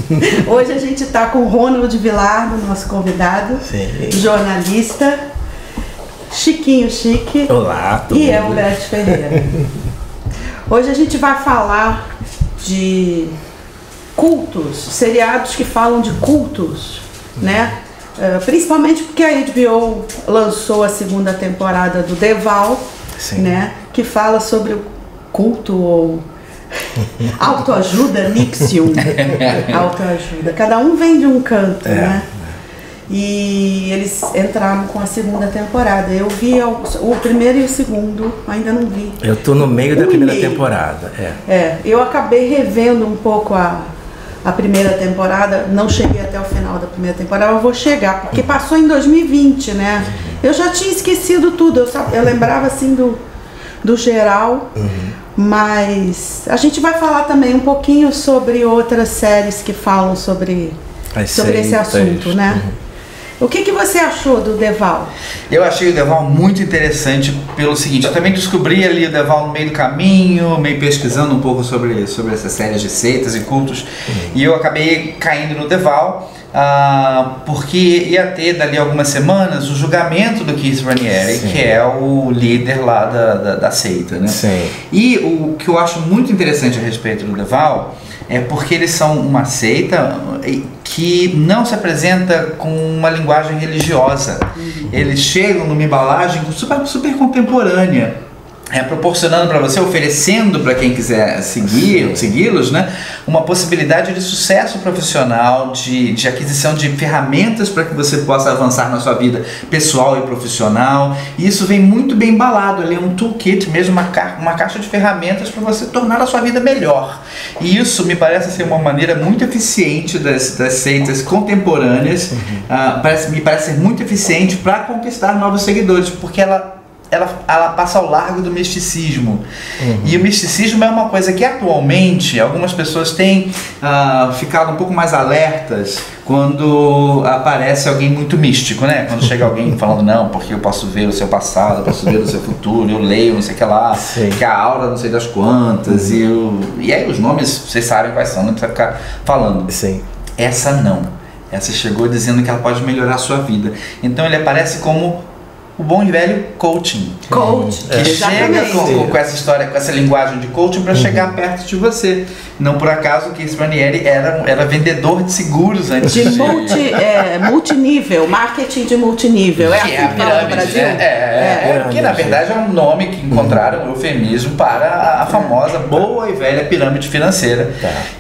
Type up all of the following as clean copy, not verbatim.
Hoje a gente está com o Ronald Vilardo, nosso convidado, Sim. jornalista, Chiquinho Chique. Olá, e Humberto Ferreira. Hoje a gente vai falar de cultos, seriados que falam de cultos, né? Principalmente porque a HBO lançou a segunda temporada do The Vow, né? Que fala sobre o culto ou autoajuda, Nixium. Autoajuda. Cada um vem de um canto, né? E eles entraram com a segunda temporada. Eu vi o primeiro e o segundo, ainda não vi. Eu tô no meio da primeira temporada. Eu acabei revendo um pouco a primeira temporada, não cheguei até o final da primeira temporada, eu vou chegar, porque passou em 2020, né? Eu já tinha esquecido tudo, eu lembrava assim do geral, mas a gente vai falar também um pouquinho sobre outras séries que falam sobre esse assunto, né? O que você achou do The Vow? Eu achei o The Vow muito interessante pelo seguinte, eu também descobri ali o The Vow no meio do caminho, meio pesquisando um pouco sobre essas séries de seitas e cultos, e eu acabei caindo no The Vow, porque ia ter dali algumas semanas o julgamento do Keith Raniere, que é o líder lá da seita, né? E o que eu acho muito interessante a respeito do The Vow é porque eles são uma seita que não se apresenta com uma linguagem religiosa. Eles chegam numa embalagem super contemporânea, proporcionando para você, oferecendo para quem quiser segui-los, né, uma possibilidade de sucesso profissional, de aquisição de ferramentas para que você possa avançar na sua vida pessoal e profissional. E isso vem muito bem embalado ali, um toolkit mesmo, uma caixa de ferramentas para você tornar a sua vida melhor. E isso me parece ser uma maneira muito eficiente das seitas contemporâneas, me parece ser muito eficiente para conquistar novos seguidores, porque ela passa ao largo do misticismo. E o misticismo é uma coisa que atualmente algumas pessoas têm ficado um pouco mais alertas quando aparece alguém muito místico, né? Quando chega alguém falando, não, porque eu posso ver o seu passado, eu posso ver o seu futuro, eu leio não sei o que lá, que a aura não sei das quantas, e aí os nomes vocês sabem quais são, não precisa ficar falando. Essa não. Essa chegou dizendo que ela pode melhorar a sua vida. Então ele aparece como o bom e velho coaching. Que chega com essa história, com essa linguagem de coaching para chegar perto de você. Não por acaso que Keith Raniere era vendedor de seguros antes de multinível, marketing de multinível. Que é a pirâmide, que na verdade é um nome que encontraram, um eufemismo para a famosa boa e velha pirâmide financeira.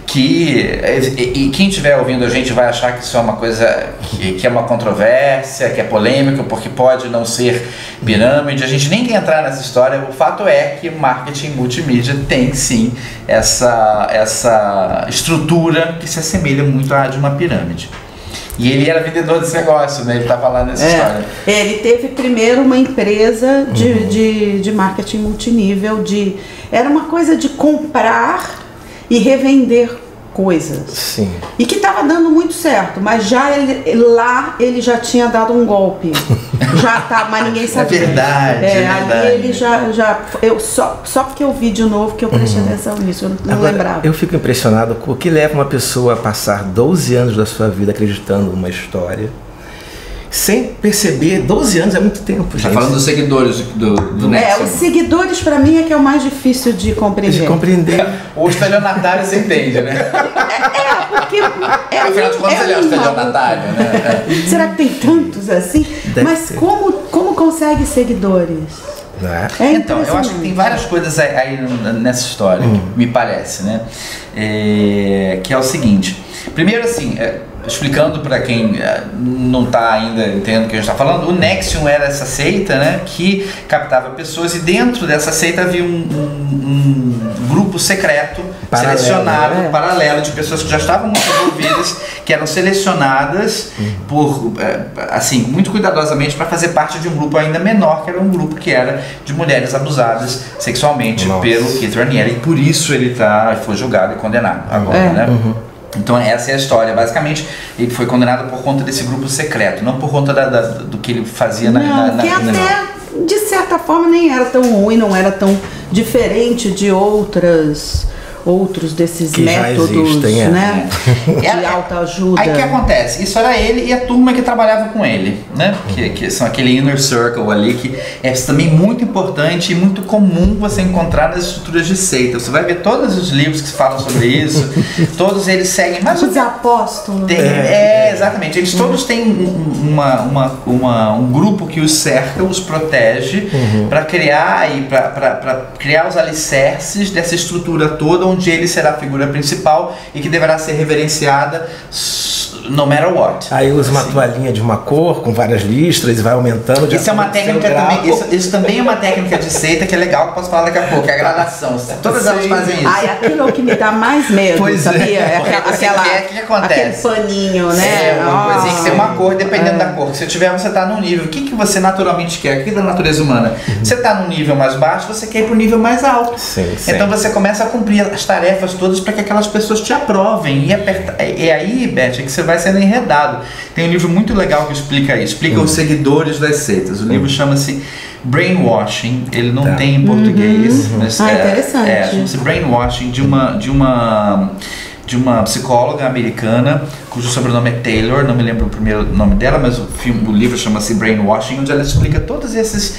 E quem estiver ouvindo a gente vai achar que isso é uma coisa que é uma controvérsia, que é polêmico, porque pode não ser pirâmide. A gente nem quer entrar nessa história. O fato é que marketing multimídia tem sim essa estrutura que se assemelha muito à de uma pirâmide. E ele era vendedor desse negócio, né? Ele estava lá nessa história. Ele teve primeiro uma empresa de marketing multinível, era uma coisa de comprar e revender coisas. E que estava dando muito certo, mas ele já tinha dado um golpe. Mas ninguém sabia. É verdade. Ali ele só porque eu vi de novo que eu prestei atenção nisso, eu não lembrava. Eu fico impressionado com o que leva uma pessoa a passar 12 anos da sua vida acreditando numa história sem perceber. 12 anos é muito tempo, gente. Tá falando dos seguidores do Nexium. Os seguidores pra mim é que é o mais difícil de compreender. O estelionatário você entende, né? Porque afinal de contas ele é o estelionatário, né? Será que tem tantos assim? Mas como consegue seguidores? Então, eu acho que tem várias coisas aí nessa história, que me parece, né? Que é o seguinte. Primeiro, assim, explicando para quem não está ainda entendendo o que a gente está falando, o Nexium era essa seita, né, que captava pessoas, e dentro dessa seita havia um grupo secreto, selecionado, paralelo, de pessoas que já estavam muito envolvidas, que eram selecionadas assim, muito cuidadosamente para fazer parte de um grupo ainda menor, que era um grupo que era de mulheres abusadas sexualmente pelo Keith Raniere, e por isso ele foi julgado e condenado agora, né? Então essa é a história. Basicamente ele foi condenado por conta desse grupo secreto, não por conta do que ele fazia de certa forma nem era tão ruim, não era tão diferente de outras outros desses Que já métodos, existem, né? De autoajuda. Aí o que acontece? Isso era ele e a turma que trabalhava com ele, né? Que são aquele inner circle ali, que é também muito importante e muito comum você encontrar nas estruturas de seita. Você vai ver todos os livros que falam sobre isso, todos eles seguem mais Os apóstolos. Exatamente. Eles todos têm um grupo que os cerca, os protege, para criar e para criar os alicerces dessa estrutura toda, onde ele será a figura principal e que deverá ser reverenciada no matter what. Aí usa uma toalhinha de uma cor com várias listras e vai aumentando. Isso é uma técnica também. Isso também é uma técnica de seita que é legal, que eu posso falar daqui a pouco, é a gradação. Todas elas fazem isso. Ai, aquilo é o que me dá mais medo, Pois sabia? é, porque você quer, o que acontece? Aquele paninho, né? É uma coisinha que tem uma cor, dependendo da cor que você tiver, você está num nível. O que você naturalmente quer? O que da natureza humana? Você está num nível mais baixo, você quer ir para o nível mais alto. Sim. Então você começa a cumprir as tarefas todas para que aquelas pessoas te aprovem. E aí, Beth, é que você vai sendo enredado. Tem um livro muito legal que explica isso. Explica os seguidores das seitas. O livro chama-se Brainwashing. Ele não tem em português. Mas interessante. Chama-se Brainwashing de uma psicóloga americana, cujo sobrenome é Taylor, não me lembro o primeiro nome dela, mas o livro chama-se Brainwashing, onde ela explica todos esses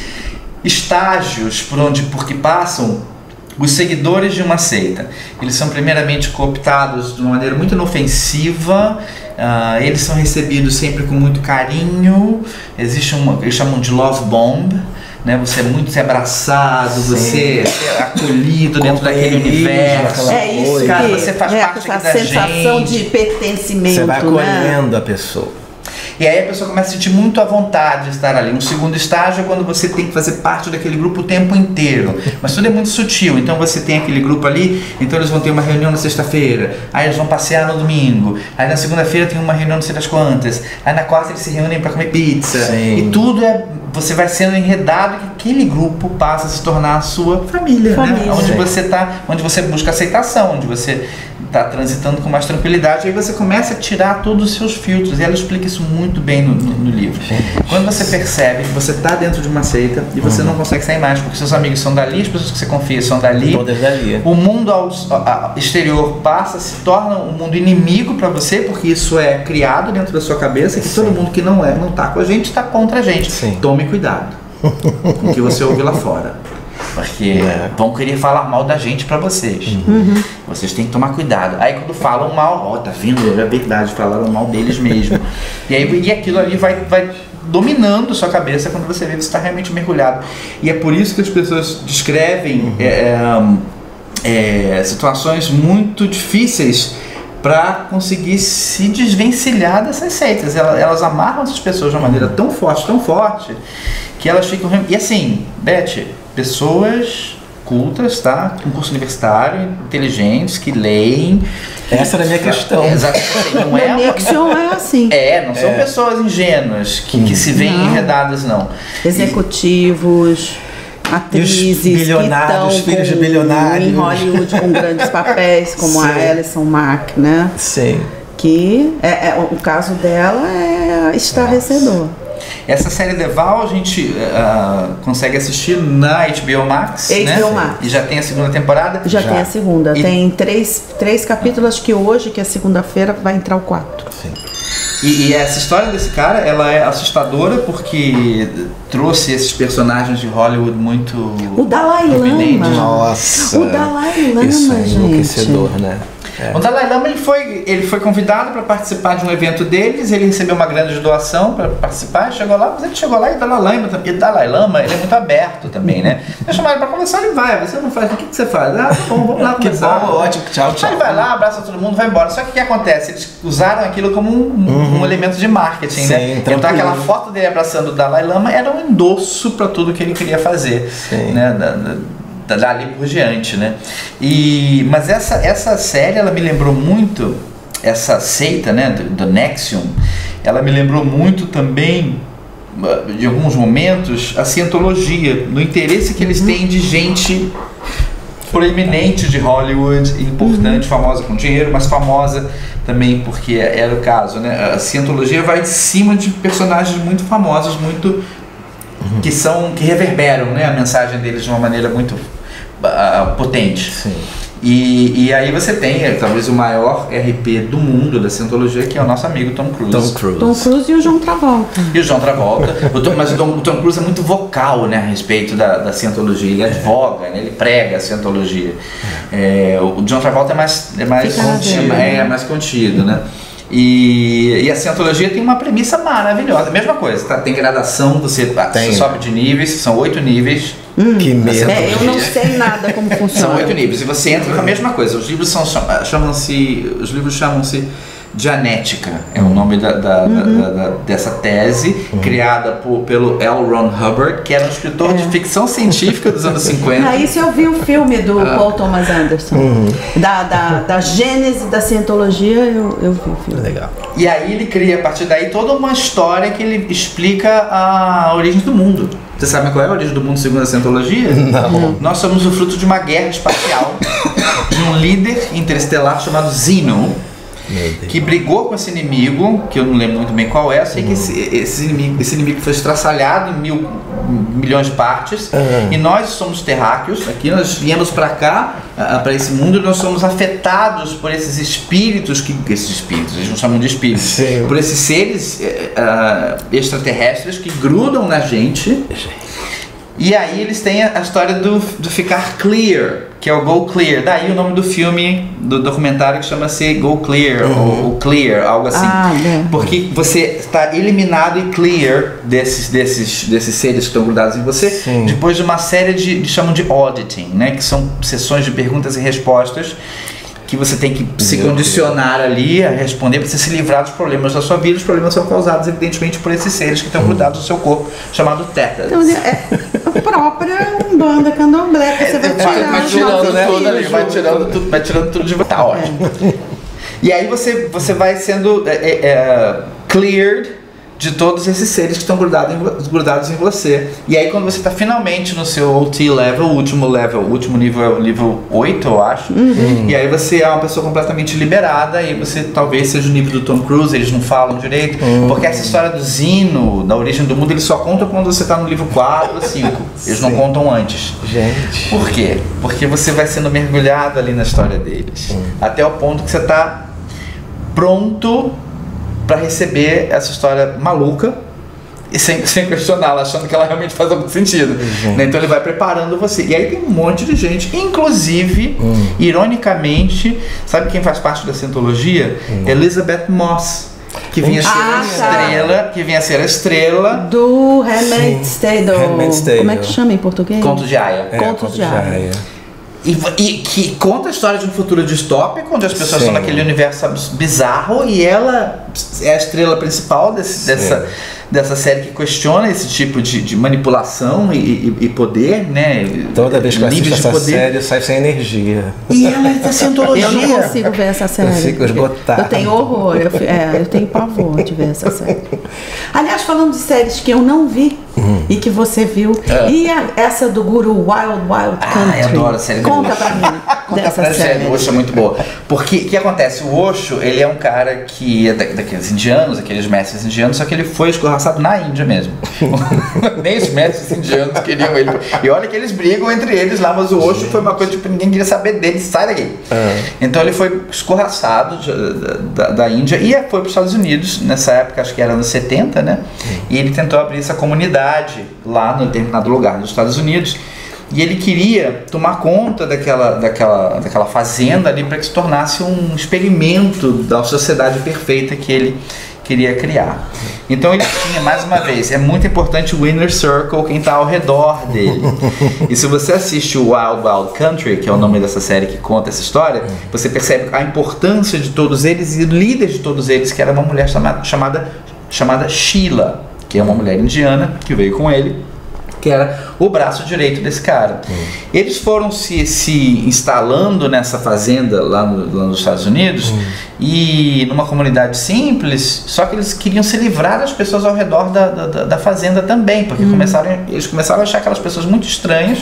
estágios por que passam os seguidores de uma seita. Eles são primeiramente cooptados de uma maneira muito inofensiva, eles são recebidos sempre com muito carinho, existe eles chamam de love bomb, né? Você é muito abraçado, você é acolhido dentro daquele universo. É isso, cara, você faz parte essa da sensação gente. de pertencimento. Você vai acolhendo, né? a pessoa. E aí a pessoa começa a sentir muito à vontade de estar ali. Um segundo estágio é quando você tem que fazer parte daquele grupo o tempo inteiro. Mas tudo é muito sutil. Então você tem aquele grupo ali, então eles vão ter uma reunião na sexta-feira, aí eles vão passear no domingo, aí na segunda-feira tem uma reunião não sei das quantas, aí na quarta eles se reúnem para comer pizza. Sim. E tudo você vai sendo enredado que aquele grupo passa a se tornar a sua família. Né? Onde você busca aceitação, onde você está transitando com mais tranquilidade, aí você começa a tirar todos os seus filtros, e ela explica isso muito bem no livro. Quando você percebe que você está dentro de uma seita e você não consegue sair mais, porque seus amigos são dali, as pessoas que você confia são dali, o mundo exterior se torna um mundo inimigo para você, porque isso é criado dentro da sua cabeça, que todo mundo que não está com a gente está contra a gente. Tome cuidado com o que você ouve lá fora, porque vão querer falar mal da gente pra vocês. Vocês têm que tomar cuidado. Aí quando falam mal, tá vendo? É verdade, falaram mal deles mesmo. E aquilo ali vai dominando sua cabeça quando você vê que você está realmente mergulhado. E é por isso que as pessoas descrevem situações muito difíceis para conseguir se desvencilhar dessas seitas. Elas amarram essas pessoas de uma maneira tão forte, que elas ficam... E assim, Beth, pessoas cultas, tá? Com curso universitário, inteligentes, que leem. Essa era a minha questão. Exatamente. Não é assim. Não são pessoas ingênuas que se veem enredadas, não. Executivos, atrizes, bilionários, filhos de bilionários em Hollywood com grandes papéis, como a Alison Mack, né? Sim. Que o caso dela é estarrecedor. Essa série The Val a gente consegue assistir na HBO Max, HBO Max. E já tem a segunda temporada? Já tem a segunda. Tem três capítulos, acho que hoje, que é segunda-feira, vai entrar o 4. Sim. E essa história desse cara, ela é assustadora porque trouxe esses personagens de Hollywood muito... O Dalai Lama. Nossa. O Dalai Lama, isso é gente. enlouquecedor, né? O Dalai Lama ele foi convidado para participar de um evento deles, ele recebeu uma grande doação para participar, chegou lá, mas ele chegou lá e o Dalai Lama ele é muito aberto também, né? Eu chamar ele para conversar, ele vai, você não faz, o que você faz? Tá bom, vamos lá conversar. Que bom, ótimo, tchau. Aí ele vai lá, abraça todo mundo, vai embora. Só que o que acontece? Eles usaram aquilo como um elemento de marketing, né? Então aquela foto dele abraçando o Dalai Lama era um endosso para tudo que ele queria fazer, né? Dali por diante, né? Mas essa série, ela me lembrou muito, essa seita, né, do Nexium, ela me lembrou muito também, de alguns momentos, a cientologia, no interesse que eles têm de gente proeminente de Hollywood, importante, famosa com dinheiro, mas famosa também porque era o caso, né? A cientologia vai de cima de personagens muito famosos, muito que reverberam, né, a mensagem deles de uma maneira muito potente. Sim. E aí você tem talvez o maior RP do mundo da Cientologia, que é o nosso amigo Tom Cruise. Tom Cruise e o John Travolta. E o John Travolta. Mas o Tom Cruise é muito vocal, né, a respeito da Cientologia. Ele advoga, né, ele prega a Cientologia. O John Travolta é mais contido, né? E a Cientologia tem uma premissa maravilhosa. Mesma coisa, tá? Tem gradação, você sobe de níveis, são 8 níveis. Que medo. Eu não sei nada como funciona. São 8 níveis e você entra com a mesma coisa. Os livros chamam-se Dianética, é o nome dessa tese, criada pelo L. Ron Hubbard, que era um escritor de ficção científica dos anos 50. Isso eu vi o filme do Paul Thomas Anderson. Da gênese da Cientologia, eu vi o filme. Legal. E aí ele cria, a partir daí, toda uma história que ele explica a origem do mundo. Você sabe qual é a origem do mundo segundo a Cientologia? Não. Nós somos o fruto de uma guerra espacial, de um líder interestelar chamado Zeno, que brigou com esse inimigo, que eu não lembro muito bem qual é. Eu sei que esse inimigo foi estraçalhado em milhões de partes. E nós somos terráqueos, aqui nós viemos para cá, para esse mundo, e nós somos afetados por esses espíritos, eles não chamam de espíritos, Sim. por esses seres extraterrestres que grudam na gente. E aí eles têm a história do ficar clear, que é o Go Clear. Daí o nome do filme, do documentário, que chama-se Go Clear, ou Clear, algo assim. Porque você está eliminado e clear desses seres que estão grudados em você. Sim. Depois de uma série chamam de auditing, né? Que são sessões de perguntas e respostas, que você tem que se condicionar ali a responder para você se livrar dos problemas da sua vida. Os problemas são causados, evidentemente, por esses seres que estão grudados no seu corpo, chamado Tetas. Então, é a própria Umbanda Candomblé, que você vai tirando vai tirando tudo de você. Tá ótimo. E aí você vai sendo cleared de todos esses seres que estão grudados em você. E aí quando você está finalmente no seu OT level, o último nível é o nível 8, eu acho. E aí você é uma pessoa completamente liberada, e você talvez seja o nível do Tom Cruise, eles não falam direito, porque essa história do Zeno, da origem do mundo, eles só contam quando você está no nível 4 ou 5. Eles não contam antes. Gente. Por quê? Porque você vai sendo mergulhado ali na história deles. Até o ponto que você está pronto para receber essa história maluca e sem questioná-la, achando que ela realmente faz algum sentido. Né? Então ele vai preparando você. E aí tem um monte de gente, inclusive, ironicamente, sabe quem faz parte da Cientologia? Elizabeth Moss, que vinha ser a estrela do Handmaid's Tale. Como é que chama em português? Conto de Aya. Conto de Aya. E que conta a história de um futuro distópico, onde as pessoas estão naquele universo bizarro, e ela é a estrela principal dessa série que questiona esse tipo de manipulação e poder, né? Toda vez que eu assisto essa série, eu saio sem energia. E ela é da Cientologia. Eu não consigo ver essa série. Eu fico esgotado. Eu tenho horror, eu tenho pavor de ver essa série. Aliás, falando de séries que eu não vi e que você viu, e essa do Guru Wild Country? Eu adoro a série. Conta pra mim. Dessa série. O Osho é muito boa. Porque o que acontece? O Osho, ele é um cara que é daqueles indianos, aqueles mestres indianos, só que ele foi escorraçado na Índia mesmo. Nem os mestres indianos queriam ele. E olha que eles brigam entre eles lá, mas o Osho foi uma coisa tipo, ninguém queria saber dele, sai daqui. Então ele foi escorraçado da Índia e foi para os Estados Unidos, nessa época, acho que era anos 70, né? E ele tentou abrir essa comunidade lá no determinado lugar nos Estados Unidos. E ele queria tomar conta daquela fazenda ali para que se tornasse um experimento da sociedade perfeita que ele queria criar. Então ele tinha, mais uma vez, é muito importante o Inner Circle, quem está ao redor dele. E se você assiste o Wild Country, que é o nome dessa série que conta essa história, você percebe a importância de todos eles e o líder de todos eles, que era uma mulher chamada Sheila, que é uma mulher indiana que veio com ele, que era o braço direito desse cara. Eles foram se instalando nessa fazenda lá nos Estados Unidos, e numa comunidade simples, só que eles queriam se livrar das pessoas ao redor da fazenda também, porque eles começaram a achar aquelas pessoas muito estranhas,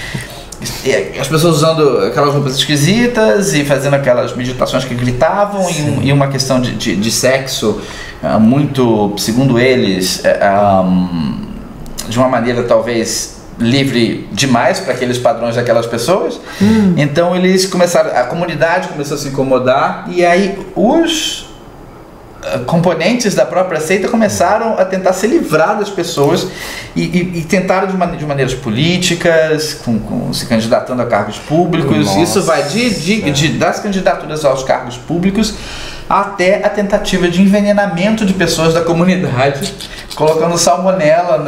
as pessoas usando aquelas roupas esquisitas e fazendo aquelas meditações que gritavam, e uma questão de sexo muito, segundo eles, de uma maneira talvez livre demais para aqueles padrões daquelas pessoas. Então eles começaram, a comunidade começou a se incomodar, e aí os componentes da própria seita começaram a tentar se livrar das pessoas e tentaram de maneiras políticas, se candidatando a cargos públicos. Nossa. Isso vai das candidaturas aos cargos públicos até a tentativa de envenenamento de pessoas da comunidade, colocando salmonela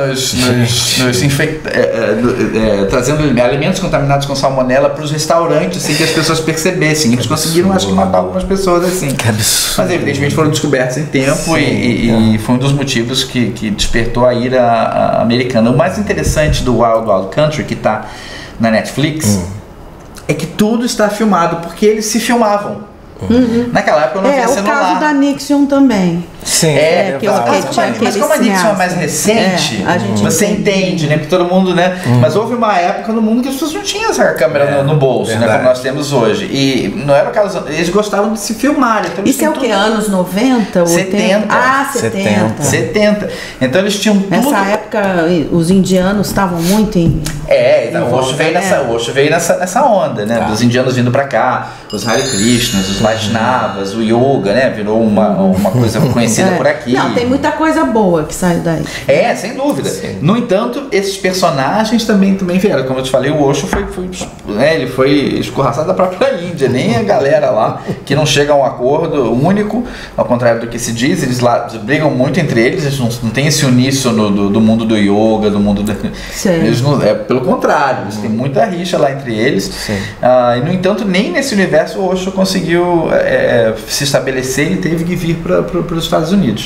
trazendo alimentos contaminados com salmonela para os restaurantes sem que as pessoas percebessem. Eles conseguiram, acho que, matar algumas pessoas assim. Que absurdo. Mas evidentemente foram descobertos em tempo e foi um dos motivos que despertou a ira americana. O mais interessante do Wild Wild Country, que está na Netflix, é que tudo está filmado, porque eles se filmavam. Naquela época eu não havia celular. É o caso da Nixon também. Sim, mas como a Nixon é mais recente, você entende, né? Porque todo mundo, né? Mas houve uma época no mundo que as pessoas não tinham essa câmera no bolso, né? Como nós temos hoje. E não era o caso, eles gostavam de se filmar. Então isso é o que? Anos 90? 70. Ah, 70. 70. Então eles tinham tudo. Nessa época os indianos estavam muito em... O Osho veio nessa onda, né? Dos indianos vindo pra cá, os Hare Krishnas, os Vaishnavas, o Yoga, né? Virou uma coisa conhecida por aqui. Não, tem muita coisa boa que sai daí. Sem dúvida. Sim. No entanto, esses personagens também vieram. Como eu te falei, o Osho ele foi escorraçado da própria Índia. Nem a galera lá que não chega a um acordo único, ao contrário do que se diz, eles lá brigam muito entre eles não tem esse uníssono do mundo do yoga, do mundo do... Eles não, pelo contrário, eles têm muita rixa lá entre eles. E no entanto, nem nesse universo o Osho conseguiu se estabelecer. Ele teve que vir para os Estados Unidos.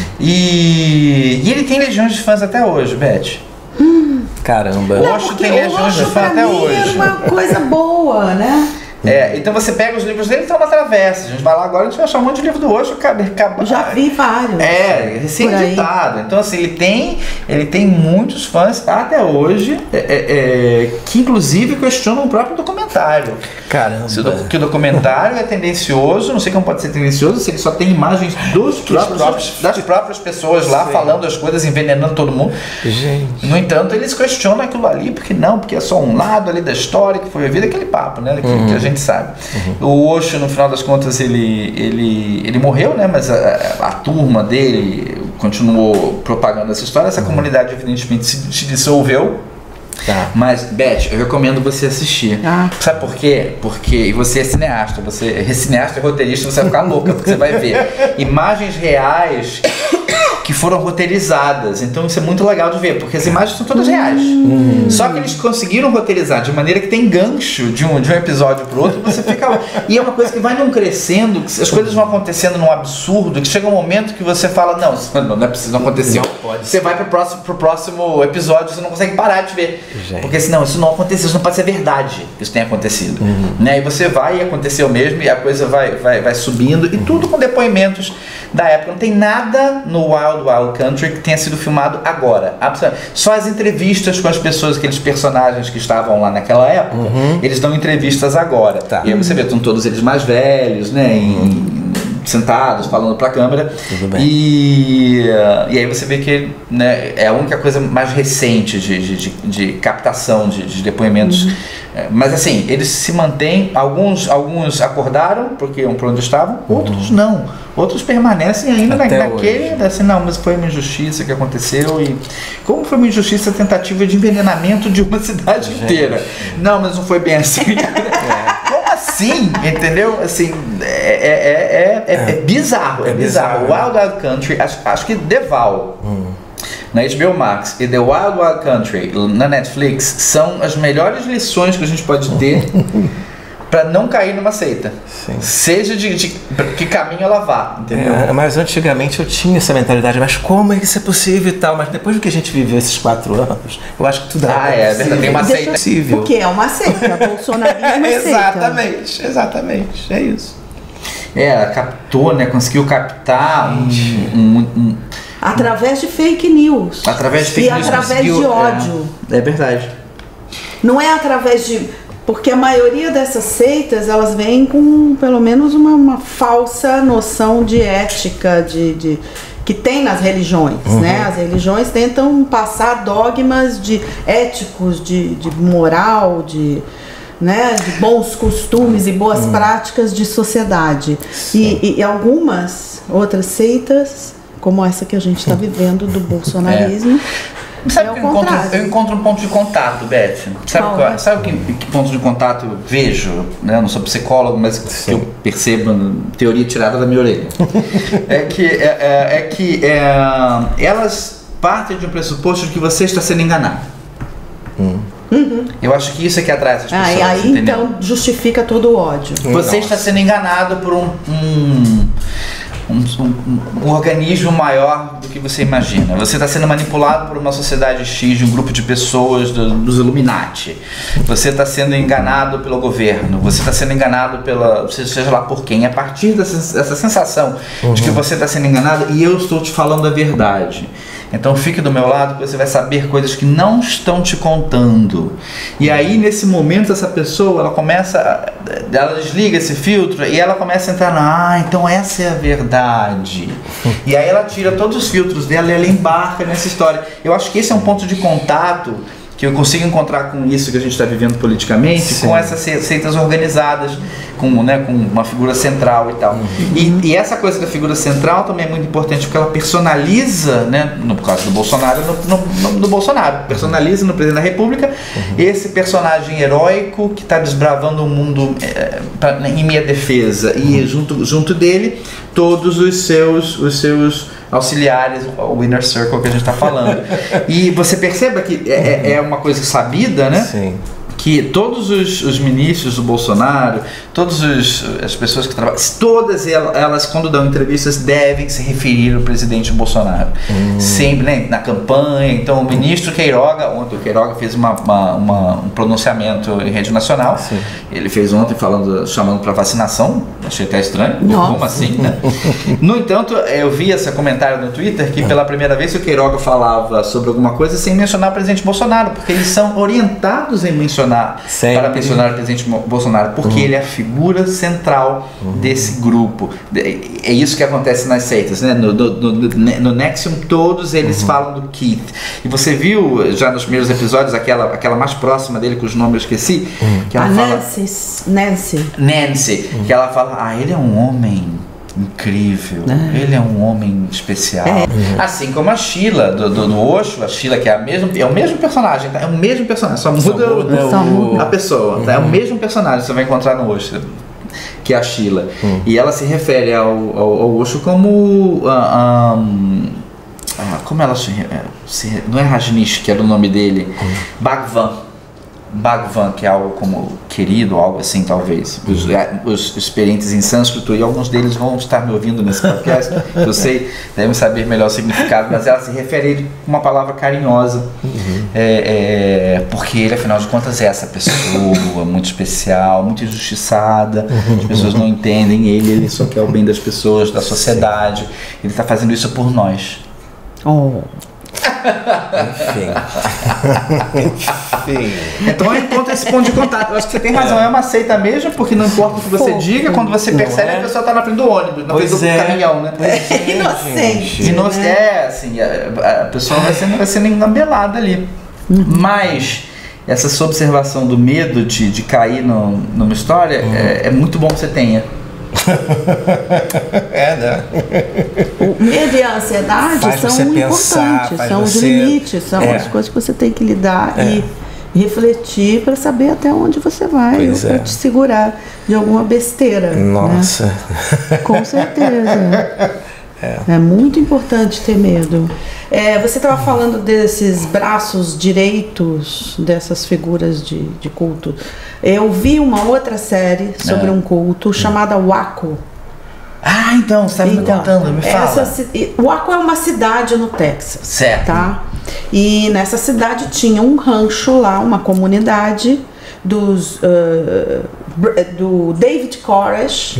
E ele tem legiões de fãs até hoje, Beth. Caramba. O Osho tem legiões de fãs até hoje. É uma coisa boa, né? Então você pega os livros dele e estão na travessa. A gente vai lá agora, a gente vai achar um monte de livro do Osho. Já vi vários. Recém-editado. Então assim, ele tem muitos fãs até hoje, que inclusive questionam o próprio documentário. Caramba. Que o documentário é tendencioso, não sei como pode ser tendencioso se ele só tem imagens das próprias pessoas lá falando as coisas, envenenando todo mundo. Gente. No entanto, eles questionam aquilo ali, porque é só um lado ali da história que foi vivido, aquele papo, né? Que a gente sabe. O Osho, no final das contas, ele morreu, né? Mas a turma dele continuou propagando essa história. Essa comunidade, evidentemente, se dissolveu. Mas, Beth, eu recomendo você assistir. Sabe por quê? Porque você é cineasta, e roteirista, você vai ficar louca, porque você vai ver imagens reais que foram roteirizadas. Então isso é muito legal de ver, porque as imagens são todas reais. Só que eles conseguiram roteirizar de maneira que tem gancho de um episódio pro outro, você fica... E é uma coisa que vai não crescendo, que as coisas vão acontecendo num absurdo, que chega um momento que você fala, não é preciso, não aconteceu. Você vai pro próximo episódio, você não consegue parar de ver. Porque senão, isso não aconteceu, isso não pode ser verdade que isso tenha acontecido. Né? E você vai e aconteceu mesmo, e a coisa vai subindo, e tudo com depoimentos da época. Não tem nada no Wild Wild Country que tenha sido filmado agora. Só as entrevistas com as pessoas, aqueles personagens que estavam lá naquela época, eles dão entrevistas agora. E aí você vê, estão todos eles mais velhos, né? Sentados, falando pra câmera. E aí você vê que, né, é a única coisa mais recente de captação de depoimentos. Mas assim, eles se mantêm, alguns acordaram porque iam pra onde estavam, outros não. Outros permanecem ainda naquele, assim, não, mas foi uma injustiça que aconteceu. E como foi uma injustiça a tentativa de envenenamento de uma cidade inteira? Não, mas não foi bem assim. Assim, entendeu? Assim, é bizarro, é bizarro. Wild Wild Country, acho que Deval na HBO Max e The Wild Wild Country na Netflix são as melhores lições que a gente pode ter para não cair numa seita. Seja de que caminho ela vá, entendeu? Mas antigamente eu tinha essa mentalidade, mas como é que isso é possível e tal? Mas depois do que a gente viveu esses 4 anos, eu acho que tudo é verdade, tem uma seita possível. Porque é uma seita, bolsonarismo é uma seita. Exatamente, é isso. Ela captou, né? Conseguiu captar através de fake news. Através de fake news. E através de ódio. É verdade. Não é através de... Porque a maioria dessas seitas, elas vêm com pelo menos uma falsa noção de ética, que tem nas religiões, né? As religiões tentam passar dogmas éticos, de moral, né, de bons costumes e boas práticas de sociedade. E algumas outras seitas, como essa que a gente está vivendo do bolsonarismo, sabe que eu encontro um ponto de contato, Beth. Sabe que ponto de contato eu vejo? Né? Eu não sou psicólogo, mas que eu percebo, teoria tirada da minha orelha. Elas partem de um pressuposto de que você está sendo enganado. Eu acho que isso é que atrai essas pessoas. Aí então justifica todo o ódio. Você está sendo enganado por um organismo maior do que você imagina. Você está sendo manipulado por uma sociedade X, de um grupo de pessoas dos Illuminati. Você está sendo enganado pelo governo. Você está sendo enganado seja lá por quem. A partir dessa sensação de que você está sendo enganado e eu estou te falando a verdade. Então fique do meu lado que você vai saber coisas que não estão te contando. E aí nesse momento essa pessoa, ela desliga esse filtro e ela começa a entrar então essa é a verdade. E aí ela tira todos os filtros dela e ela embarca nessa história. Eu acho que esse é um ponto de contato que eu consigo encontrar com isso que a gente está vivendo politicamente, com essas seitas organizadas, com uma figura central e tal. E essa coisa da figura central também é muito importante, porque ela personaliza, né, no caso do Bolsonaro, no Bolsonaro, personaliza no presidente da República esse personagem heróico que está desbravando o mundo em minha defesa, e junto dele todos os seus auxiliares, o inner circle que a gente está falando. E você perceba que é uma coisa sabida, né? Sim. Que todos os ministros do Bolsonaro, todas as pessoas que trabalham, todas elas quando dão entrevistas devem se referir ao presidente Bolsonaro. Sempre, né, na campanha. Então o ministro Queiroga, ontem o Queiroga fez um pronunciamento em rede nacional. Sim. Ele fez ontem chamando para vacinação. Achei até estranho. Nossa. Como assim, né? No entanto, eu vi esse comentário no Twitter que pela primeira vez o Queiroga falava sobre alguma coisa sem mencionar o presidente Bolsonaro, porque eles são orientados em mencionar para mencionar o presidente Bolsonaro, porque ele é a figura central desse grupo. É isso que acontece nas seitas, né? No NXIVM todos eles falam do Keith. E você viu já nos primeiros episódios aquela mais próxima dele, cujo nome eu esqueci, que ela fala Nancy, que ela fala, ele é um homem incrível, ele é um homem especial. Assim como a Sheila do Osho, a Sheila que é o mesmo personagem, tá? É o mesmo personagem, só muda a pessoa, tá? É o mesmo personagem que você vai encontrar no Osho, que é a Sheila. E ela se refere ao Osho como como ela não é Rajneesh, que era o nome dele, Bhagavan, que é algo como querido, algo assim, talvez. Os experientes em sânscrito, e alguns deles vão estar me ouvindo nesse podcast, eu sei, devem saber melhor o significado, mas ela se refere a ele com uma palavra carinhosa, porque ele, afinal de contas, é essa pessoa muito especial, muito injustiçada, as pessoas não entendem ele só quer o bem das pessoas, da sociedade, ele está fazendo isso por nós. Enfim. Então eu encontro esse ponto de contato. Eu acho que você tem razão, é uma seita mesmo, porque não importa o que você diga, quando você percebe a pessoa está na frente do ônibus, na frente do caminhão, né? Inocente. Assim, a pessoa vai sendo engambelada ali. Mas essa observação do medo de cair numa história é muito bom que você tenha. Né? O medo e a ansiedade são importantes, são os limites, são as coisas que você tem que lidar e refletir para saber até onde você vai, para te segurar de alguma besteira. Nossa. Né? Com certeza. É muito importante ter medo. Você estava falando desses braços direitos dessas figuras de culto. Eu vi uma outra série sobre um culto chamada Waco. Então, você está me contando, me fala. Waco é uma cidade no Texas. Certo. Tá? E nessa cidade tinha um rancho lá, uma comunidade do David Koresh.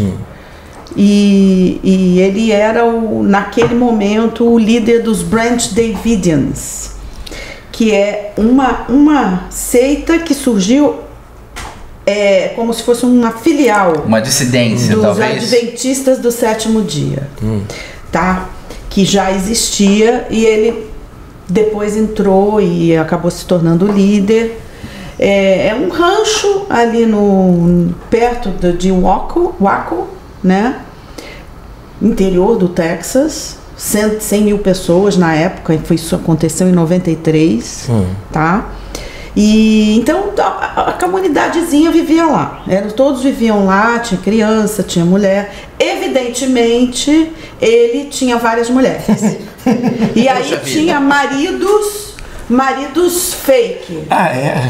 E ele era, naquele momento, o líder dos Branch Davidians, que é uma seita que surgiu como se fosse uma filial, uma dissidência, dos talvez, Adventistas do Sétimo Dia, tá? que já existia, e ele depois entrou e acabou se tornando líder. É um rancho ali perto de Waco, né? Interior do Texas, 100 mil pessoas na época, isso aconteceu em 93, tá? E então a comunidadezinha vivia lá, todos viviam lá, tinha criança, tinha mulher. Evidentemente, ele tinha várias mulheres. E aí tinha maridos fake. Ah, é?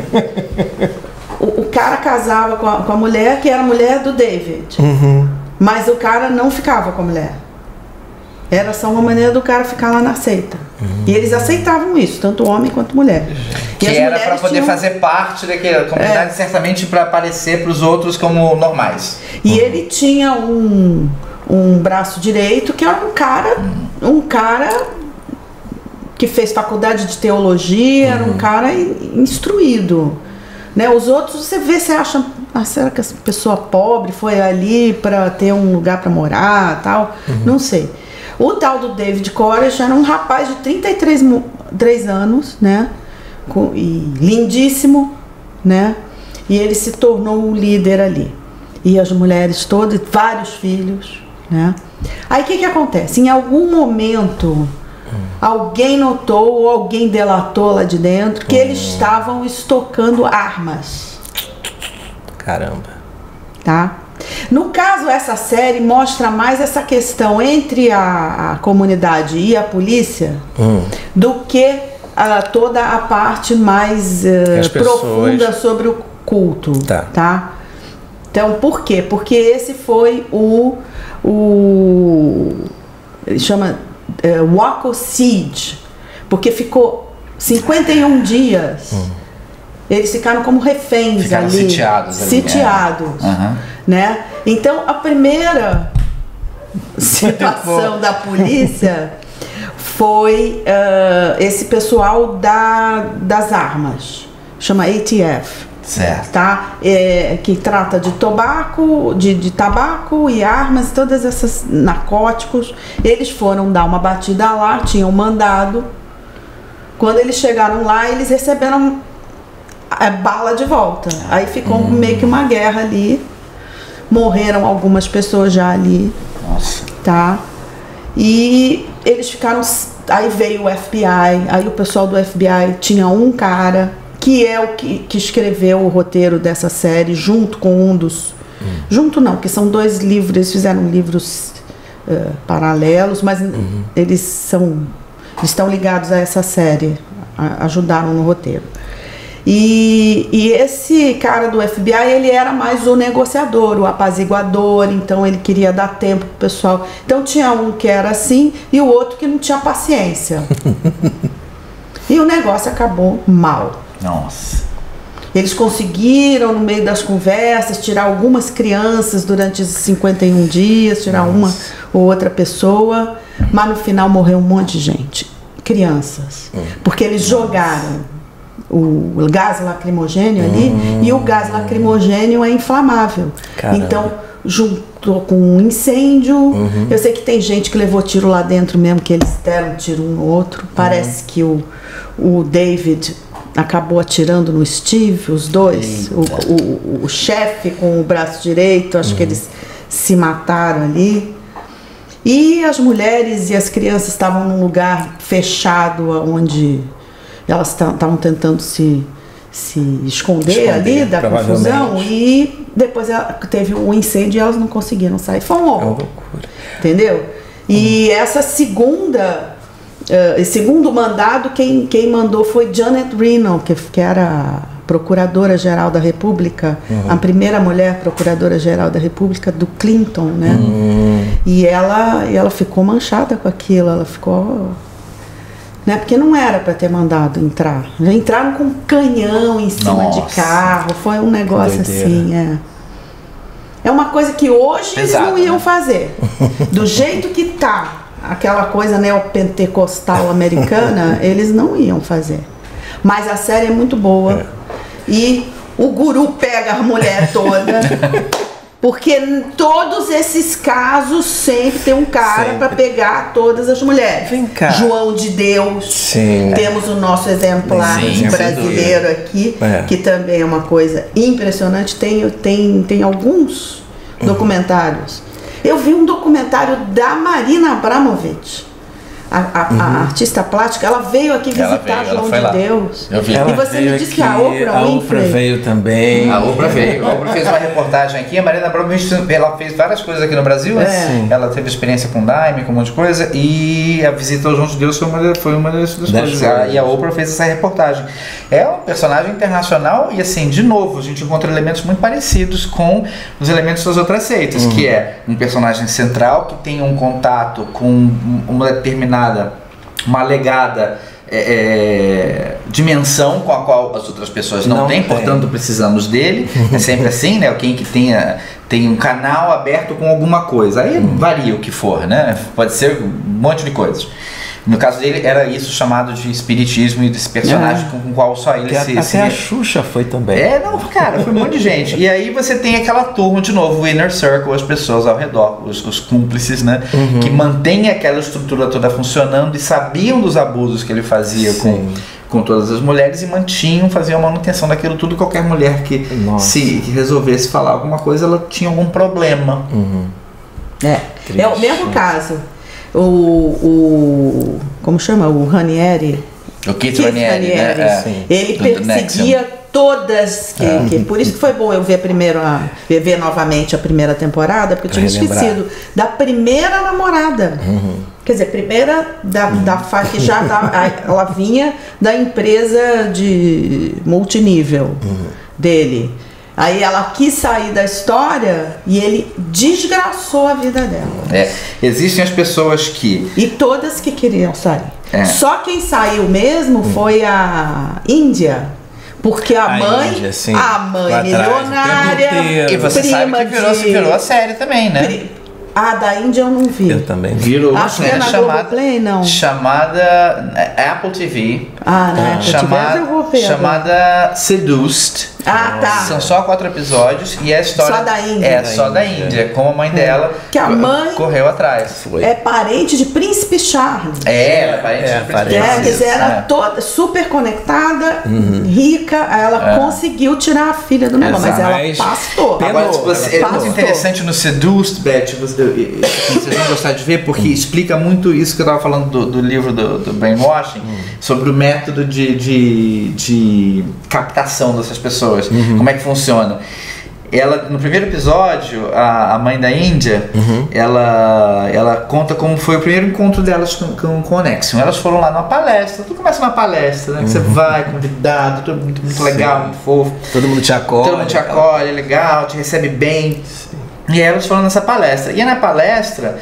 O cara casava com a mulher, que era a mulher do David. Mas o cara não ficava com a mulher. Era só uma maneira do cara ficar lá na seita. E eles aceitavam isso, tanto homem quanto mulher. Que era para poder fazer parte daquela comunidade, certamente para aparecer para os outros como normais. E ele tinha um braço direito que era um cara que fez faculdade de teologia, era um cara instruído. Né? Os outros, você acha, será que essa pessoa pobre foi ali para ter um lugar para morar, tal? Não sei. O tal do David Koresh era um rapaz de 33 anos, né? E lindíssimo, né? E ele se tornou o líder ali. E as mulheres todas, vários filhos, né? Aí o que acontece? Em algum momento, alguém notou ou alguém delatou lá de dentro que eles estavam estocando armas. Caramba. Tá? No caso, essa série mostra mais essa questão entre a comunidade e a polícia do que toda a parte mais profunda sobre o culto. Tá? Então, por quê? Porque esse foi ele chama Waco Siege, porque ficou 51 dias. Eles ficaram como reféns ali. Sitiados. Né? Então, a primeira situação da polícia foi esse pessoal das armas, chama ATF. Certo. Tá? Que trata de tabaco e armas, todas essas narcóticos. Eles foram dar uma batida lá, tinham mandado. Quando eles chegaram lá, eles receberam bala de volta. Aí ficou meio que uma guerra ali. Morreram algumas pessoas já ali. Nossa. Tá? E eles ficaram. Aí veio o FBI. Aí o pessoal do FBI tinha um cara que é o que escreveu o roteiro dessa série, junto com um dos... Junto não, porque são 2 livros, eles fizeram livros paralelos, mas eles estão ligados a essa série, ajudaram no roteiro. E esse cara do FBI, ele era mais o negociador, o apaziguador, então ele queria dar tempo pro pessoal. Então tinha um que era assim e o outro que não tinha paciência. E o negócio acabou mal. Nossa. Eles conseguiram, no meio das conversas, tirar algumas crianças durante esses 51 dias, tirar uma ou outra pessoa, mas no final morreu um monte de gente. Crianças. Porque eles jogaram o gás lacrimogênio ali, e o gás lacrimogênio é inflamável. Caramba. Então, juntou com um incêndio. Eu sei que tem gente que levou tiro lá dentro mesmo, que eles deram tiro um no outro. Parece que o David acabou atirando no Steve, os dois. O chefe com o braço direito, acho que eles se mataram ali. E as mulheres e as crianças estavam num lugar fechado, onde elas estavam tentando se esconder ali da confusão, e depois teve um incêndio e elas não conseguiram sair. Foi um horror. Entendeu? E essa segundo mandado, quem mandou foi Janet Reno, que era procuradora-geral da República, a primeira mulher procuradora-geral da República do Clinton, né? E ela ficou manchada com aquilo, ela ficou... Né? Porque não era para ter mandado entrar. Já entraram com um canhão em cima de carro, foi um negócio assim, É uma coisa que hoje eles não iam fazer. Do jeito que tá aquela coisa neopentecostal americana, eles não iam fazer. Mas a série é muito boa. E o guru pega a mulher toda, Porque em todos esses casos sempre tem um cara para pegar todas as mulheres. Vem cá. João de Deus. Sim. Temos o nosso exemplar brasileiro aqui, que também é uma coisa impressionante. Tem alguns documentários. Eu vi um documentário da Marina Abramovic. A artista plástica, ela veio aqui visitar João de Deus. Eu vi. E você me disse que a Oprah veio também. A Oprah veio. A Oprah fez uma reportagem aqui. A Marina Abramovic, ela fez várias coisas aqui no Brasil. Ela teve experiência com Daime, com um monte de coisa. E a visita ao João de Deus foi uma das coisas. E a Oprah fez essa reportagem. É um personagem internacional e, assim, de novo, a gente encontra elementos muito parecidos com os elementos das outras seitas, que é um personagem central que tem um contato com uma determinada, uma alegada dimensão com a qual as outras pessoas não têm, portanto precisamos dele. É sempre assim, né? Alguém que tem um canal aberto com alguma coisa. Aí varia o que for, né? Pode ser um monte de coisas. No caso dele, era isso chamado de espiritismo e desse personagem com o qual só ele Até a Xuxa foi também. Cara, foi um monte de gente. E aí você tem aquela turma, de novo, o inner circle, as pessoas ao redor, os cúmplices, né? Que mantêm aquela estrutura toda funcionando e sabiam dos abusos que ele fazia com todas as mulheres e faziam a manutenção daquilo tudo. Qualquer mulher que resolvesse falar alguma coisa, ela tinha algum problema. É o mesmo caso. Como chama? O Ranieri. O Keith Ranieri, né? Ele perseguia todas. Por isso que foi bom eu ver ver novamente a primeira temporada, porque eu tinha esquecido da primeira namorada. Quer dizer, primeira da que já ela vinha da empresa de multinível dele. Aí ela quis sair da história e ele desgraçou a vida dela. Existem as pessoas que... E todas que queriam sair. Só quem saiu mesmo foi a Índia. Porque a mãe milionária, e você sabe que virou a série também, né? Da Índia eu não vi. Eu também. Virou uma série chamada Apple TV. Na Apple TV eu vou ver. Chamada Seduced. São só 4 episódios e a história só da Índia. Só da Índia, como a mãe dela que a mãe correu atrás. É parente de Príncipe Charles. Ela é parente de Príncipe Charles. Quer dizer, era toda super conectada, rica, ela conseguiu tirar a filha do negócio, mas ela pastou. Agora, é muito interessante no Seduced, Beth, vocês vão gostar de ver, porque explica muito isso que eu estava falando do livro do Brainwashing, sobre o método de captação dessas pessoas. Como é que funciona? Ela, no primeiro episódio, a mãe da Índia, ela conta como foi o primeiro encontro delas com o Nexium. Elas foram lá numa palestra, tudo começa numa palestra, né? Que você vai, convidado, tudo muito legal, muito fofo. Todo mundo te acolhe. É legal, te recebe bem. E aí elas foram nessa palestra. E na palestra,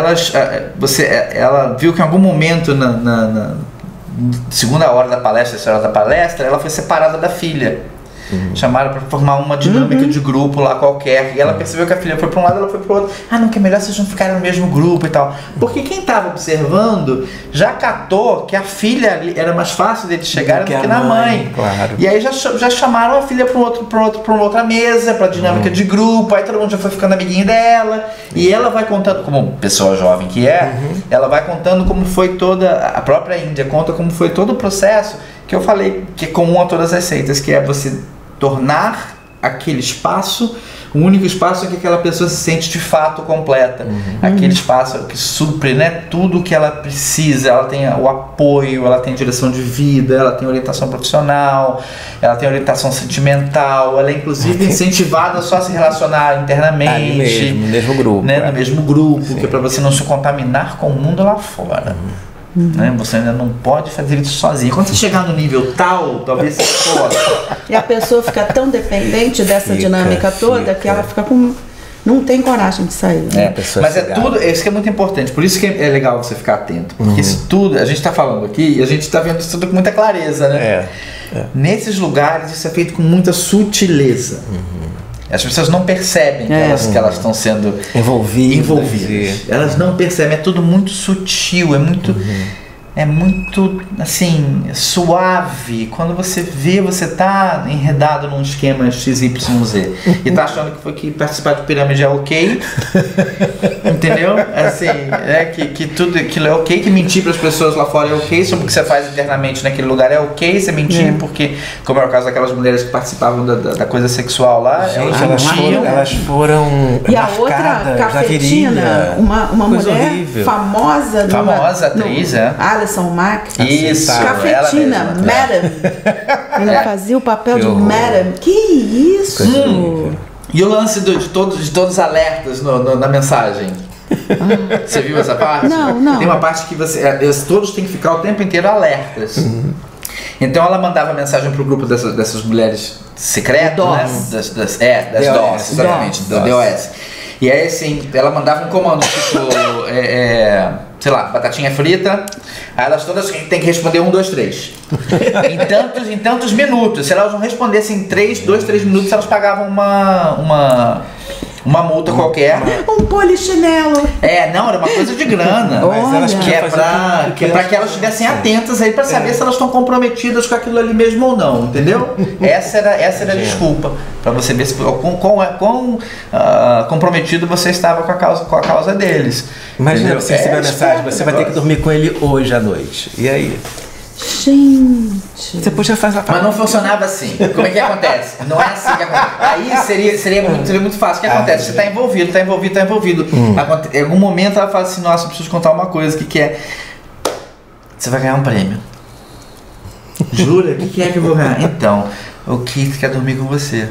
ela viu que em algum momento na segunda hora da palestra, terceira hora da palestra, ela foi separada da filha. Chamaram para formar uma dinâmica de grupo lá qualquer. E ela percebeu que a filha foi para um lado, ela foi para o outro. Não, que é melhor vocês não ficarem no mesmo grupo e tal. Porque quem estava observando já catou que a filha era mais fácil deles chegarem do que na mãe. Claro. E aí já chamaram a filha para uma outra mesa, para dinâmica de grupo. Aí todo mundo já foi ficando amiguinho dela. E ela vai contando, como pessoa jovem que ela vai contando como foi a própria Índia conta como foi todo o processo que eu falei, que é comum a todas as seitas, que é você tornar aquele espaço o único espaço em que aquela pessoa se sente de fato completa. Aquele espaço que supre, né, tudo o que ela precisa. Ela tem o apoio, ela tem direção de vida, ela tem orientação profissional, ela tem orientação sentimental, ela é inclusive incentivada só a se relacionar internamente. No mesmo grupo. Né, no mesmo grupo, que é para você não se contaminar com o mundo lá fora. Né? Você ainda não pode fazer isso sozinho. Quando você chegar no nível tal, talvez você possa. E a pessoa fica tão dependente dessa dinâmica toda que ela fica não tem coragem de sair. Né? Mas isso que é muito importante. Por isso que é legal você ficar atento. Porque isso tudo, a gente está falando aqui e a gente está vendo isso tudo com muita clareza, né? Nesses lugares isso é feito com muita sutileza. As pessoas não percebem que elas estão sendo envolvidas. Elas não percebem, é tudo muito sutil, é muito... é muito, assim, suave. Quando você vê, você tá enredado num esquema XYZ e tá achando que participar de pirâmide é ok, entendeu? Assim, que tudo aquilo é ok, que mentir para as pessoas lá fora é ok, sobre o que você faz internamente naquele lugar é ok, você mentir, porque, como é o caso daquelas mulheres que participavam da coisa sexual lá, gente, elas foram e a outra cafetina, uma mulher horrível. famosa atriz, Alison Mack. Isso, cafetina, Madame. Ela fazia o papel de Madame. Que isso? E o lance de todos os alertas na mensagem? Você viu essa parte? Não. Tem uma parte que todos têm que ficar o tempo inteiro alertas. Então ela mandava mensagem pro grupo dessas mulheres secretas, né? Das DOS, exatamente, do DOS. E aí, assim, ela mandava um comando, tipo, sei lá, batatinha frita, aí elas todas têm que responder 1, 2, 3. Em tantos minutos. Se elas não respondessem em 2, 3 minutos, elas pagavam uma multa qualquer. Um polichinelo. Não, era uma coisa de grana. Mas elas que é pra que elas estivessem atentas aí pra saber se elas estão comprometidas com aquilo ali mesmo ou não, entendeu? Essa era a desculpa. Pra você ver quão comprometido você estava com a causa deles. Imagina, você receber a mensagem, você vai ter que dormir com ele hoje à noite. E aí? Gente. Você podia fazer Mas não funcionava assim. Como é que acontece? Não é assim que acontece. Aí seria muito fácil. O que acontece? Você tá envolvido. Em algum momento ela fala assim, nossa, eu preciso contar uma coisa, que é... Você vai ganhar um prêmio. Jura? O que é que eu vou ganhar? Então, o Keith quer dormir com você.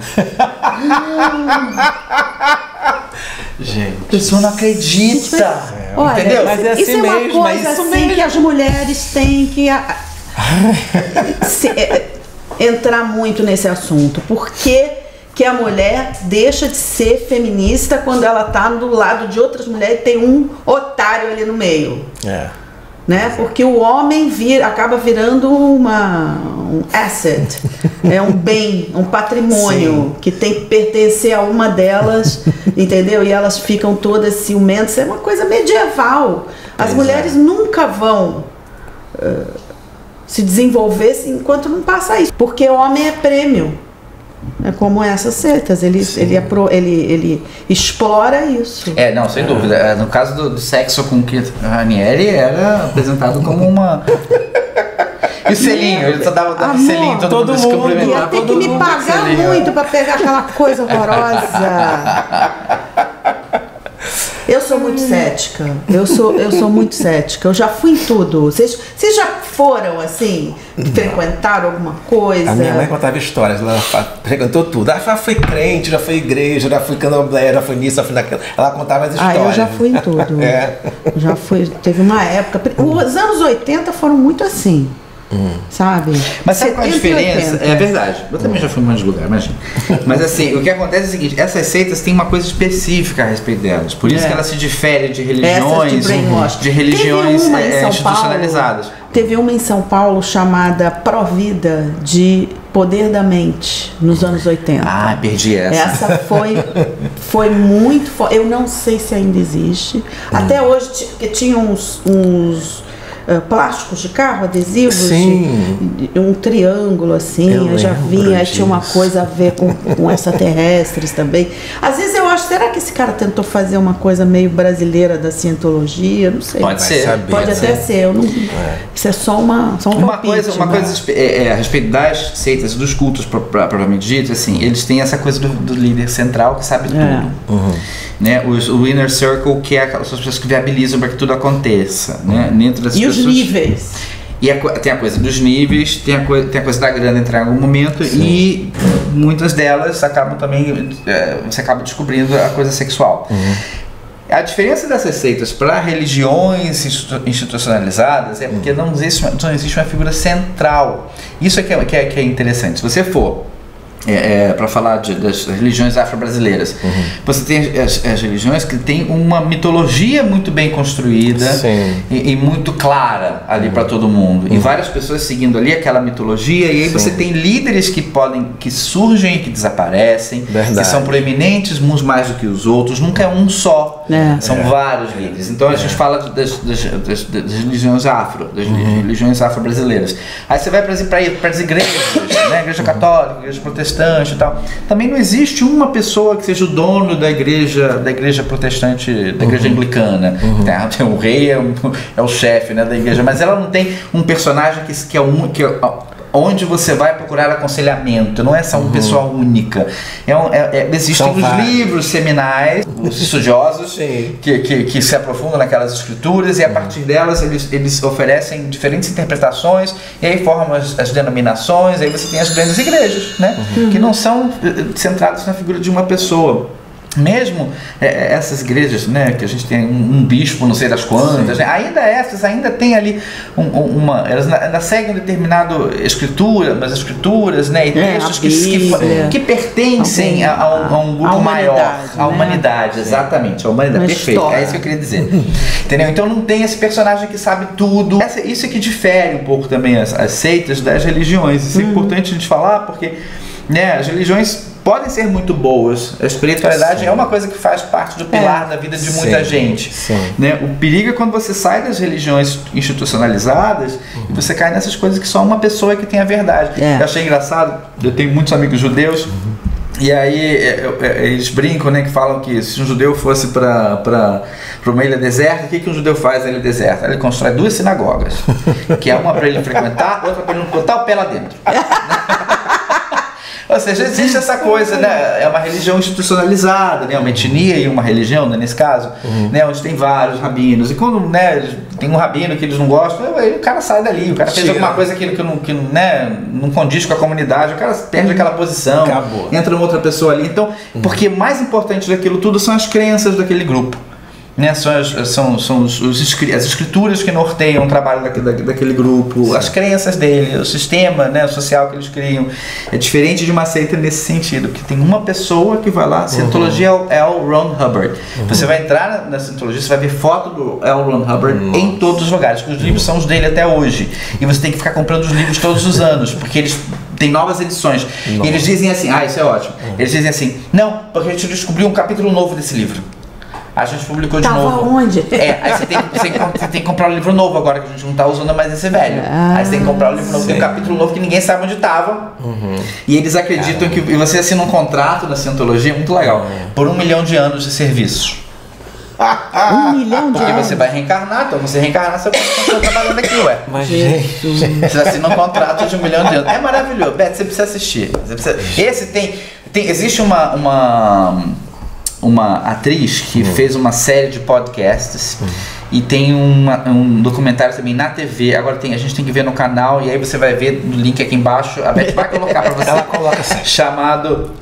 Gente, a pessoa não acredita. Olha, entendeu? Mas é assim isso é uma mesmo, coisa isso assim mesmo. que as mulheres têm que entrar muito nesse assunto. Por que a mulher deixa de ser feminista quando ela tá do lado de outras mulheres e tem um otário ali no meio? Né? Porque o homem acaba virando um asset, um bem, um patrimônio que tem que pertencer a uma delas, entendeu? E elas ficam todas ciumentas. É uma coisa medieval. As mulheres nunca vão se desenvolver enquanto não passa isso, porque o homem é prêmio. É como essas setas, ele explora isso. Não, sem dúvida. No caso do sexo com Keith Raniere, era apresentado como uma... E o selinho, ele só dava selinho, todo mundo se cumprimentava. Ia ter que me pagar muito pra pegar aquela coisa horrorosa. Eu sou muito cética. Eu sou muito cética. Eu já fui em tudo. Vocês já foram assim? Frequentaram alguma coisa? A minha mãe contava histórias. Ela frequentou tudo. Ela já foi crente, já foi igreja, já foi candomblé, já foi nisso, já foi naquilo. Ela contava as histórias. Eu já fui em tudo. Já fui. Teve uma época. Os anos 80 foram muito assim. Sabe? Mas sabe qual é a diferença? É verdade. Eu também já fui em um monte de lugar, imagina. Mas assim, o que acontece é o seguinte: essas seitas têm uma coisa específica a respeito delas. Por isso que elas se diferem de religiões, institucionalizadas. Teve uma em São Paulo chamada Provida, de Poder da Mente, nos anos 80. Perdi essa. Essa foi muito forte. Eu não sei se ainda existe. Até hoje, porque tinha uns plásticos de carro, adesivos, um triângulo assim, eu já vinha, aí tinha uma coisa a ver com extraterrestres também. Às vezes eu acho, será que esse cara tentou fazer uma coisa meio brasileira da cientologia? Não sei. Pode ser. Pode até ser. Isso é só uma palpite, uma coisa a respeito das seitas, dos cultos propriamente dito, assim, eles têm essa coisa do líder central que sabe tudo. Né? O inner circle, que é aquelas pessoas que viabilizam para que tudo aconteça, né? Dentro das pessoas. Os níveis. E tem a coisa dos níveis, tem a coisa da grana entrar em algum momento. E muitas delas acabam também, você acaba descobrindo a coisa sexual. A diferença dessas seitas para religiões institucionalizadas é porque não existe uma figura central. Isso é que é interessante. Se você for para falar das religiões afro-brasileiras, você tem as religiões que têm uma mitologia muito bem construída e muito clara ali para todo mundo, e várias pessoas seguindo ali aquela mitologia, e aí você tem líderes que surgem e que desaparecem, que são proeminentes uns mais do que os outros, nunca é um só. São vários líderes. Então a gente fala das religiões afro, das religiões afro-brasileiras. Aí você vai para as igrejas, né? Igreja católica, igreja protestante e tal. Também não existe uma pessoa que seja o dono da igreja protestante, da igreja anglicana. Tem o rei, é o chefe, né, da igreja, mas ela não tem um personagem que é onde você vai procurar aconselhamento, não é só uma pessoa única. Existem os livros seminais, os estudiosos que se aprofundam naquelas escrituras, e a partir delas eles oferecem diferentes interpretações, e aí formam as denominações, aí você tem as grandes igrejas, né? Que não são centradas na figura de uma pessoa. Mesmo essas igrejas, né, que a gente tem um bispo, não sei das quantas, né, ainda tem ali elas ainda seguem determinada escritura, mas escrituras, né, e textos que pertencem a um grupo maior, a humanidade, exatamente, a humanidade, perfeito, é isso que eu queria dizer. Entendeu? Então não tem esse personagem que sabe tudo. Isso é que difere um pouco também as seitas das religiões. Isso é importante a gente falar, porque, né, as religiões podem ser muito boas. A espiritualidade é uma coisa que faz parte do pilar da vida de muita gente. Né? O perigo é quando você sai das religiões institucionalizadas e você cai nessas coisas que só uma pessoa é que tem a verdade. Eu achei engraçado, eu tenho muitos amigos judeus, e aí eles brincam, né, que falam que se um judeu fosse para uma ilha deserta, o que um judeu faz na ilha deserta? Ele constrói 2 sinagogas, que é uma para ele frequentar, outra para ele não botar o pé lá dentro. Ou seja, existe essa coisa, né? É uma religião institucionalizada, né? Uma etnia e uma religião, né? Nesse caso, né? Onde tem vários rabinos. E quando, né, tem um rabino que eles não gostam, aí o cara sai dali. O cara fez alguma coisa que não condiz com a comunidade, o cara perde aquela posição. Acabou. Entra uma outra pessoa ali. Então, porque mais importante daquilo tudo são as crenças daquele grupo. Né, são as escrituras que norteiam o trabalho daquele grupo, as crenças dele, o sistema, né, social que eles criam. É diferente de uma seita nesse sentido, que tem uma pessoa que vai lá. Cientologia é L. Ron Hubbard. Você vai entrar na Cientologia, você vai ver foto do L. Ron Hubbard em todos os lugares, porque os livros são os dele até hoje, e você tem que ficar comprando os livros todos os anos, porque eles tem novas edições. E eles dizem assim, isso é ótimo, eles dizem assim, não, porque a gente descobriu um capítulo novo desse livro. A gente publicou de novo. Onde? Aí você tem que comprar um livro novo agora, que a gente não está usando mais esse velho. Aí você tem que comprar um livro novo, tem um capítulo novo que ninguém sabe onde estava. E eles acreditam que você assina um contrato na Cientologia, muito legal, por 1 milhão de anos de serviço. 1 milhão de Porque anos? você vai reencarnar, então você reencarnar, você vai continuar trabalhando aqui, ué. Mas, gente, você assina um contrato de 1 milhão de anos. É maravilhoso. Beto, você precisa assistir. Existe uma atriz que fez uma série de podcasts e tem um documentário também na TV. Agora a gente tem que ver no canal, e aí você vai ver no link aqui embaixo. A Beth vai colocar pra você. Ela coloca assim. Chamado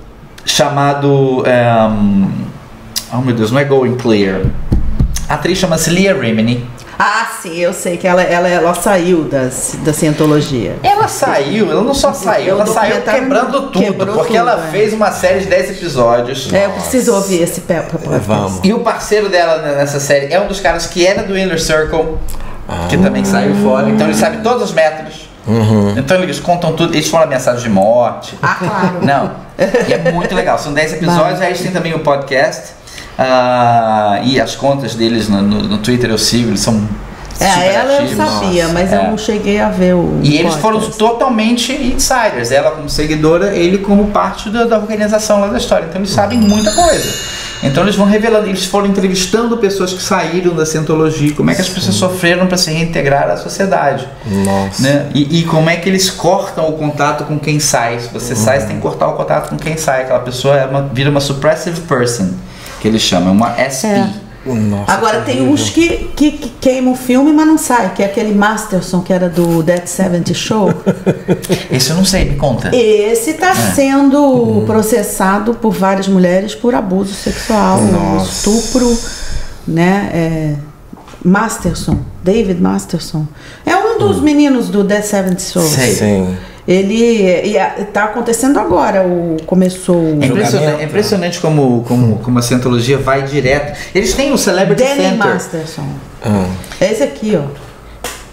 oh meu Deus, não é Going Clear. A atriz chama-se Leah Remini. Sim, eu sei que ela saiu da Cientologia. Ela não só saiu, ela saiu quebrando tudo, porque ela fez uma série de 10 episódios. Eu preciso ouvir esse Vamos. E o parceiro dela nessa série é um dos caras que era do Inner Circle, que também saiu fora, então ele sabe todos os métodos. Então eles contam tudo, eles falam ameaçados de morte. Claro. Não, e é muito legal, são 10 episódios, aí eles têm também o podcast. E as contas deles no Twitter eu sigo, eles são super ela ativos. eu sabia, mas eu não cheguei a ver o E eles foram totalmente insiders, ela como seguidora, ele como parte da organização lá da história, então eles sabem muita coisa. Então eles vão revelando, eles foram entrevistando pessoas que saíram da Cientologia, como é que as pessoas sofreram para se reintegrar à sociedade. Nossa. Né? E como é que eles cortam o contato com quem sai. Se você sai, você tem que cortar o contato com quem sai. Aquela pessoa vira uma suppressive person, que eles chamam, uma SP. Nossa, agora tem uns que queimam o filme, mas não sai, que é aquele Masterson, que era do That 70 Show. Esse eu não sei, me conta. Esse está sendo processado por várias mulheres por abuso sexual, estupro, né? Masterson, David Masterson. É um dos meninos do That 70 Show. Sim. Ele está acontecendo agora, começou... É impressionante como a Cientologia vai direto. Eles têm o Celebrity Danny Center. Masterson. Esse aqui, ó.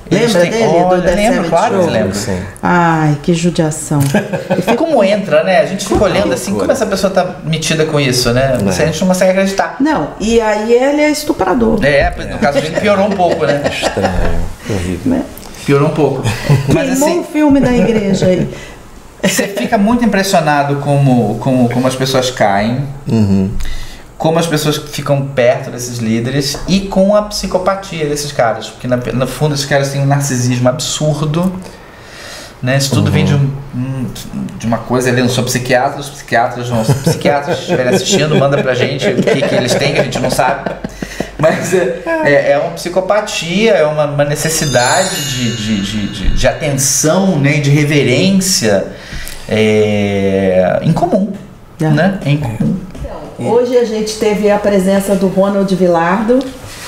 Lembra dele? Olha, do The lembro, Seven claro que Show? lembro. Sim. Ai, que judiação. Como entra, né? A gente fica olhando assim, como essa pessoa tá metida com isso, né? A gente não consegue acreditar. Não, e aí ele é estuprador. No caso dele piorou um pouco, né? Estranho, horrível. Né? Piorou um pouco. Mas Queimou assim, o filme da igreja aí. você fica muito impressionado como as pessoas caem, como as pessoas ficam perto desses líderes e com a psicopatia desses caras. Porque no fundo esses caras têm um narcisismo absurdo. Né? Isso tudo vem de uma coisa ali, eu não sou psiquiatra, os psiquiatras se estiverem assistindo, manda pra gente o que eles têm, que a gente não sabe. Mas é uma psicopatia, é uma necessidade de atenção, né, de reverência incomum. Né? É incomum. Hoje a gente teve a presença do Ronald Vilardo.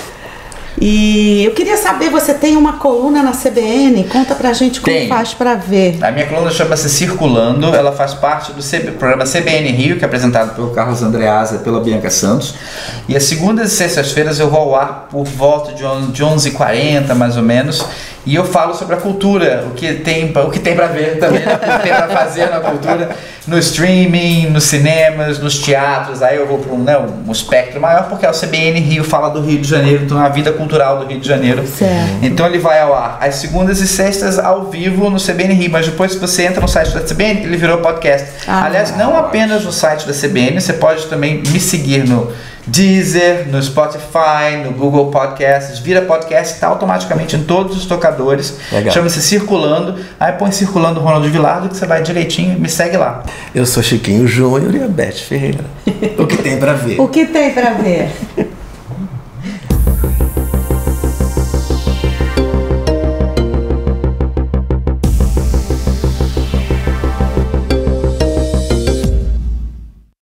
E eu queria saber, você tem uma coluna na CBN? Conta pra gente como faz pra ver. A minha coluna chama-se Circulando, ela faz parte do programa CBN Rio, que é apresentado pelo Carlos Andreasa e pela Bianca Santos. E as segundas e sextas-feiras eu vou ao ar por volta de 11h40, mais ou menos. E eu falo sobre a cultura, o que tem pra ver também, o que tem pra fazer na cultura, no streaming, nos cinemas, nos teatros. Aí eu vou para um espectro maior, porque o CBN Rio fala do Rio de Janeiro, então a vida cultural do Rio de Janeiro. Certo. Então ele vai ao ar às segundas e sextas ao vivo no CBN Rio, mas depois se você entra no site da CBN, ele virou podcast. Aliás, não apenas no site da CBN, você pode também me seguir no Deezer, no Spotify, no Google Podcasts, vira podcast, está automaticamente em todos os tocadores. Chama-se Circulando. Aí põe Circulando Ronald Vilardo, que você vai direitinho, me segue lá. Eu sou Chiquinho Júnior e a Beth Ferreira. O que tem pra ver? O que tem pra ver?